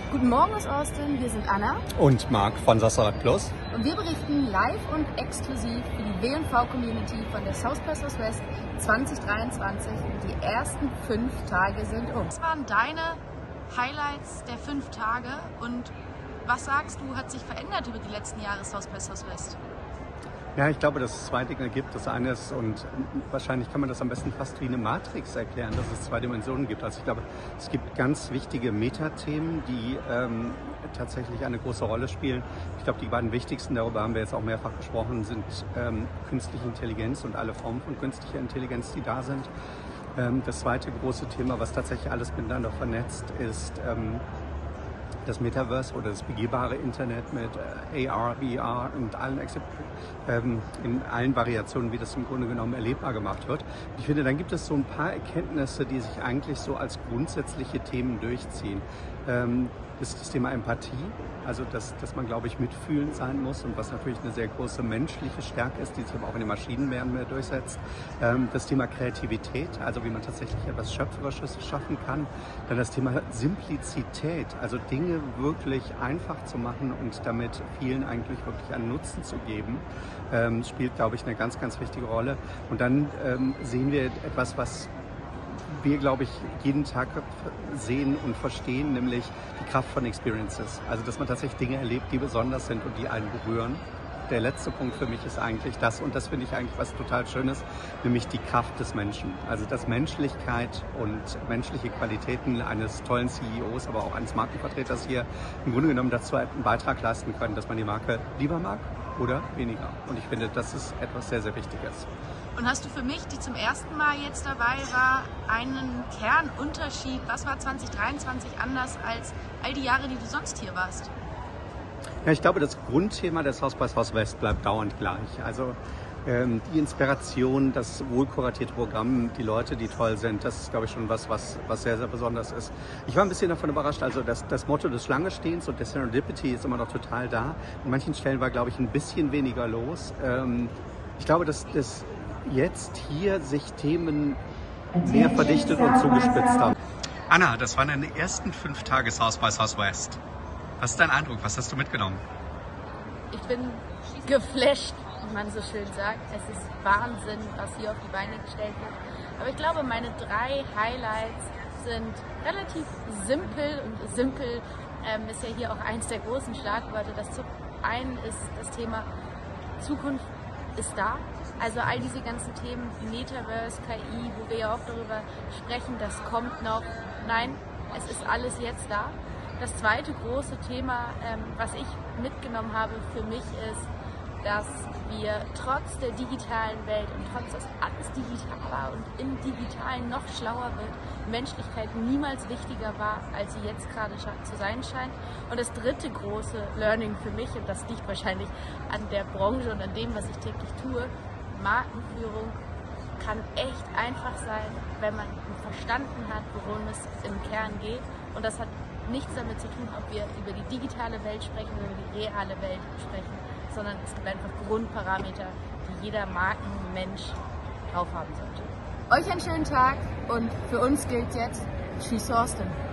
Guten Morgen aus Austin, wir sind Anna und Marc von Sassarat Plus. Und wir berichten live und exklusiv für die W&V-Community von der South by Southwest 2023. Die ersten 5 Tage sind um. Was waren deine Highlights der 5 Tage und was sagst du, hat sich verändert über die letzten Jahre South by Southwest? Ja, ich glaube, dass es 2 Dinge gibt. Das eine ist, und wahrscheinlich kann man das am besten fast wie eine Matrix erklären, dass es 2 Dimensionen gibt. Also ich glaube, es gibt ganz wichtige Metathemen, die tatsächlich eine große Rolle spielen. Ich glaube, die beiden wichtigsten, darüber haben wir jetzt auch mehrfach gesprochen, sind künstliche Intelligenz und alle Formen von künstlicher Intelligenz, die da sind. Das zweite große Thema, was tatsächlich alles miteinander vernetzt, ist das Metaverse oder das begehbare Internet mit AR, VR und in allen Variationen, wie das im Grunde genommen erlebbar gemacht wird. Ich finde, dann gibt es so ein paar Erkenntnisse, die sich eigentlich so als grundsätzliche Themen durchziehen. Das ist das Thema Empathie, also dass man, glaube ich, mitfühlend sein muss und was natürlich eine sehr große menschliche Stärke ist, die sich aber auch in den Maschinen mehr und mehr durchsetzt. Das Thema Kreativität, also wie man tatsächlich etwas Schöpferisches schaffen kann. Dann das Thema Simplizität, also Dinge wirklich einfach zu machen und damit vielen eigentlich wirklich einen Nutzen zu geben, spielt, glaube ich, eine ganz, ganz wichtige Rolle. Und dann sehen wir etwas, was wir, glaube ich, jeden Tag sehen und verstehen, nämlich die Kraft von Experiences. Also, dass man tatsächlich Dinge erlebt, die besonders sind und die einen berühren. Der letzte Punkt für mich ist eigentlich das, und das finde ich eigentlich was total Schönes, nämlich die Kraft des Menschen. Also, dass Menschlichkeit und menschliche Qualitäten eines tollen CEOs, aber auch eines Markenvertreters hier im Grunde genommen dazu einen Beitrag leisten können, dass man die Marke lieber mag oder weniger. Und ich finde, das ist etwas sehr, sehr Wichtiges. Und hast du für mich, die zum ersten Mal jetzt dabei war, einen Kernunterschied? Was war 2023 anders als all die Jahre, die du sonst hier warst? Ja, ich glaube, das Grundthema der South by Southwest bleibt dauernd gleich. Also die Inspiration, das wohlkuratierte Programm, die Leute, die toll sind, das ist, glaube ich, schon was sehr, sehr besonders ist. Ich war ein bisschen davon überrascht, also das Motto des Schlangenstehens und der Serendipity ist immer noch total da. An manchen Stellen war, glaube ich, ein bisschen weniger los. Ich glaube, dass jetzt hier sich Themen mehr verdichtet und zugespitzt haben. Anna, das waren deine ersten 5 Tage South by Southwest. Was ist dein Eindruck? Was hast du mitgenommen? Ich bin geflasht, wie man so schön sagt. Es ist Wahnsinn, was hier auf die Beine gestellt wird. Aber ich glaube, meine 3 Highlights sind relativ simpel. Und simpel ist ja hier auch eins der großen Schlagworte. Das zum einen ist das Thema Zukunft ist da. Also all diese ganzen Themen, Metaverse, KI, wo wir ja oft darüber sprechen, das kommt noch. Nein, es ist alles jetzt da. Das zweite große Thema, was ich mitgenommen habe für mich ist, dass wir trotz der digitalen Welt und trotz, dass alles digitaler und im Digitalen noch schlauer wird, Menschlichkeit niemals wichtiger war, als sie jetzt gerade zu sein scheint. Und das dritte große Learning für mich, und das liegt wahrscheinlich an der Branche und an dem, was ich täglich tue, Markenführung kann echt einfach sein, wenn man verstanden hat, worum es im Kern geht. Und das hat nichts damit zu tun, ob wir über die digitale Welt sprechen oder über die reale Welt sprechen, sondern es gibt einfach Grundparameter, die jeder Markenmensch drauf haben sollte. Euch einen schönen Tag und für uns gilt jetzt Tschüss Austin.